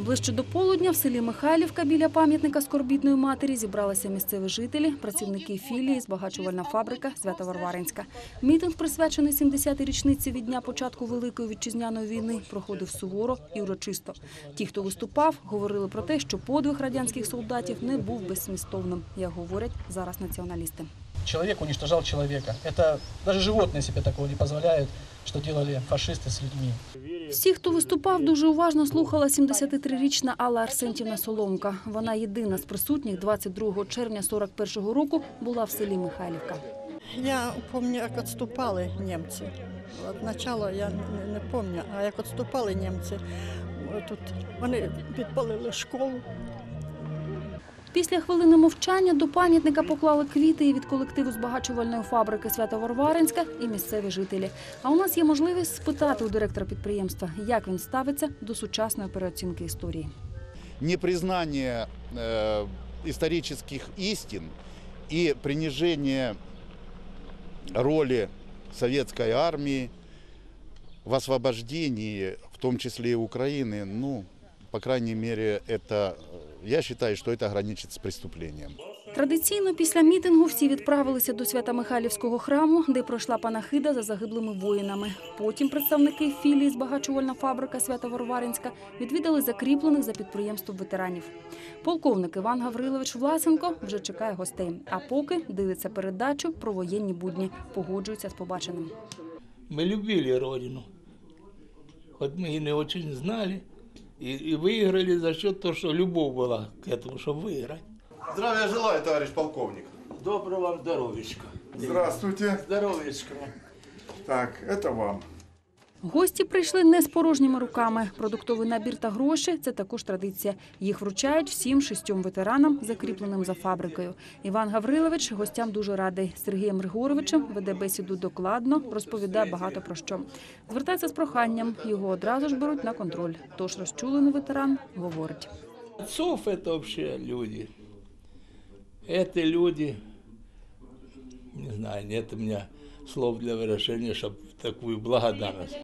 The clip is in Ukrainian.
Ближче до полудня в селі Михайлівка біля пам'ятника Скорботної матері зібралися місцеві жителі, працівники філії «Збагачувальна фабрика» Свято-Варваринська. Мітинг, присвячений 70-й річниці від дня початку Великої Вітчизняної війни, проходив суворо і урочисто. Ті, хто виступав, говорили про те, що подвиг радянських солдатів не був безсмістовним, як говорять зараз націоналісти. Человек уничтожал человека. Это даже животные себе такого не позволяют, что делали фашисты с людьми. Всі, хто виступав, дуже уважно слухала 73-річна Алла Арсентівна Соломка. Вона єдина з присутніх 22 червня 41-го року була в селі Михайлівка. Я пам'ятаю, як відступали німці. От початку я не пам'ятаю, а як відступали німці, тут вони підпалили школу. Після хвилини мовчання до пам'ятника поклали квіти і від колективу збагачувальної фабрики Свято-Варваринська, і місцеві жителі. А у нас є можливість спитати у директора підприємства, як він ставиться до сучасної переоцінки історії. Непризнание исторических истин и принижение роли советской армии в освобождении, в том числе и Украины, ну, по крайней мере, это, я считаю, что это граничит с преступлением. Традиційно після мітингу всі відправилися до Свято-Михайлівського храму, де пройшла панахида за загиблими воїнами. Потім представники філії «Збагачувальна фабрика» Свято-Варваринська відвідали закріплених за підприємством ветеранів. Полковник Іван Гаврилович Власенко вже чекає гостей, а поки дивиться передачу про воєнні будні, погоджується з побаченим. Ми любили родину, хоч ми її не дуже знали, і виграли за счет того, що любов була к этому, щоб виграти. Здравия желаю, товарищ полковник. Доброго вам здоров'ячка. Здравствуйте. Здоров'ячка. Так, это вам. Гості прийшли не з порожніми руками. Продуктовий набір та гроші – це також традиція. Їх вручають всім 6 ветеранам, закріпленим за фабрикою. Іван Гаврилович гостям дуже радий. З Сергієм Григоровичем веде бесіду докладно, розповідає багато про що. Звертається з проханням, його одразу ж беруть на контроль. Тож розчулений ветеран говорить. Отцов – это вообще люди. Это люди, не знаю, нет у меня слов для выражения, чтобы такую благодарность.